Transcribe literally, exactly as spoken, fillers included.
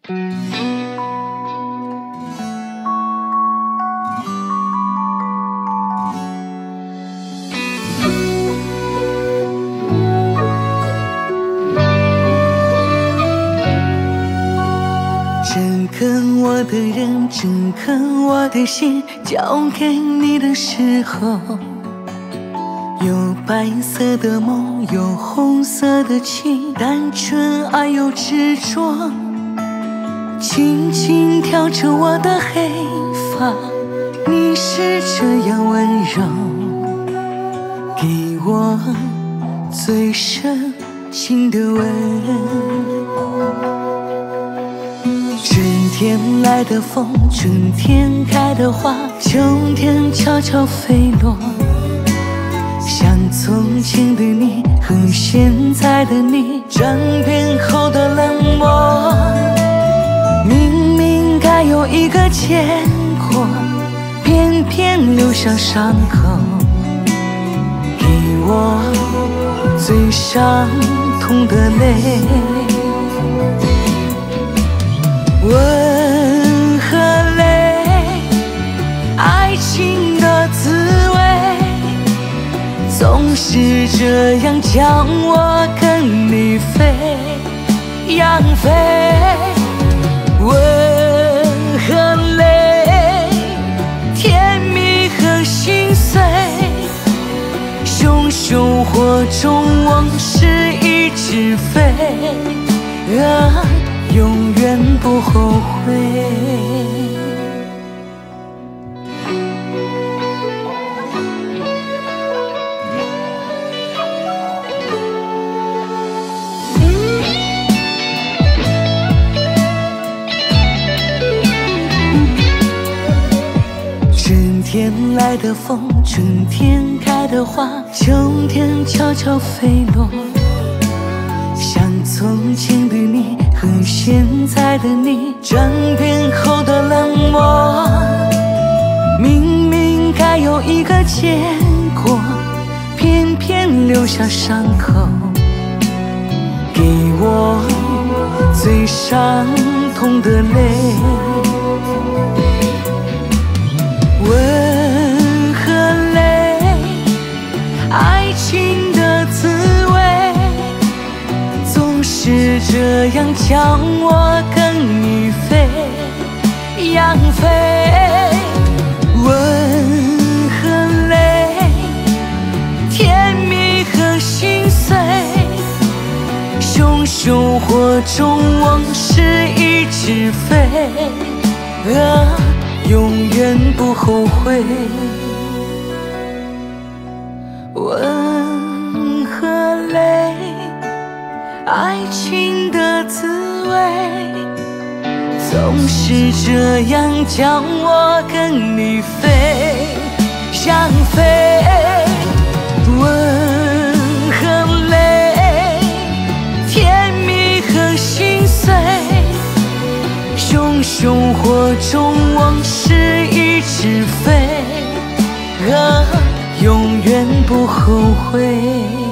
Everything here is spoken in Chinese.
整个我的人，整个我的心，交给你的时候，有白色的梦，有红色的情，单纯而又执着，轻轻挑着我的黑发，你是这样温柔，给我最深情的吻。春天来的风，春天开的花，秋天悄悄飞落，像从前的你和现在的你转变后的冷漠，明明该有一个结果，偏偏留下伤口，给我最伤痛的泪。温和泪，爱情的滋味，总是这样将我跟你飞扬飞。温和泪，甜蜜和心碎，熊熊火中往事一直飞，啊，永远不后悔。春天来的风，春天开的花，秋天悄悄飞落，像从前的你和现在的你转变后的冷漠，明明该有一个结果，偏偏留下伤口，给我最伤痛的泪。温和泪，爱情的滋味，总是这样将我跟你飞扬飞。温和泪，甜蜜和心碎，熊熊火中往事一直飞，啊，永远不后悔。温和泪，爱情的滋味，总是这样将我跟你飞向飞。温和泪，甜蜜和心碎，熊熊火中往事一直飞，啊，永远不后悔。